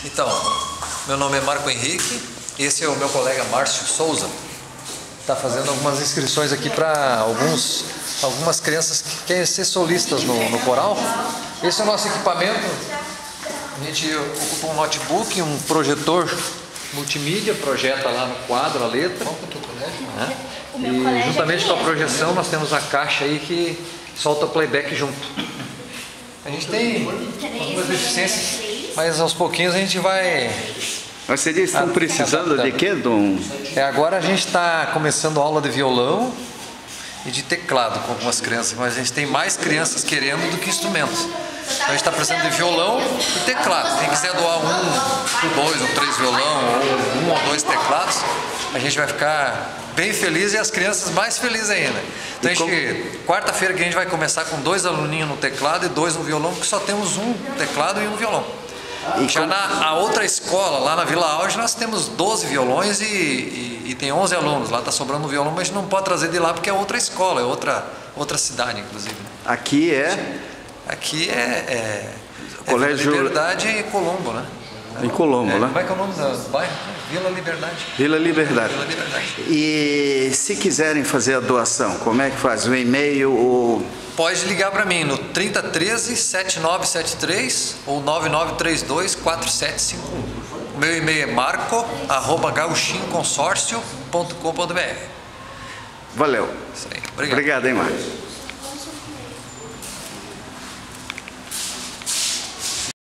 Então, meu nome é Marco Henrique, esse é o meu colega Márcio Souza. Está fazendo algumas inscrições aqui para algumas crianças que querem ser solistas no coral. Esse é o nosso equipamento. A gente ocupa um notebook, um projetor multimídia, projeta lá no quadro a letra. Né? E juntamente com a projeção nós temos a caixa aí que solta o playback junto. A gente tem algumas deficiências, mas aos pouquinhos a gente vai... Mas vocês estão precisando de quê, Dom? Agora a gente está começando aula de violão e de teclado com algumas crianças, mas a gente tem mais crianças querendo do que instrumentos. Então a gente está precisando de violão e teclado. Quem quiser doar dois ou três violão, ou um ou dois teclados, a gente vai ficar bem feliz e as crianças mais felizes ainda. Então quarta-feira que a gente vai começar com 2 aluninhos no teclado e 2 no violão, porque só temos um teclado e um violão. Já na outra escola, lá na Vila Auge, nós temos 12 violões e tem 11 alunos. Lá está sobrando um violão, mas a gente não pode trazer de lá porque é outra escola, é outra cidade, inclusive. Aqui é? Aqui é Colégio Liberdade e Colombo, né? Em Colombo, né? Como é que é o nome do bairro? Vila Liberdade. Vila Liberdade. Vila Liberdade. E se quiserem fazer a doação, como é que faz? O e-mail ou... Pode ligar para mim no 3013-7973 ou 9932-4751. O meu e-mail é marco@gauchinhoconsórcio.com.br. Valeu. Isso aí. Obrigado. Obrigado, hein, Marcos.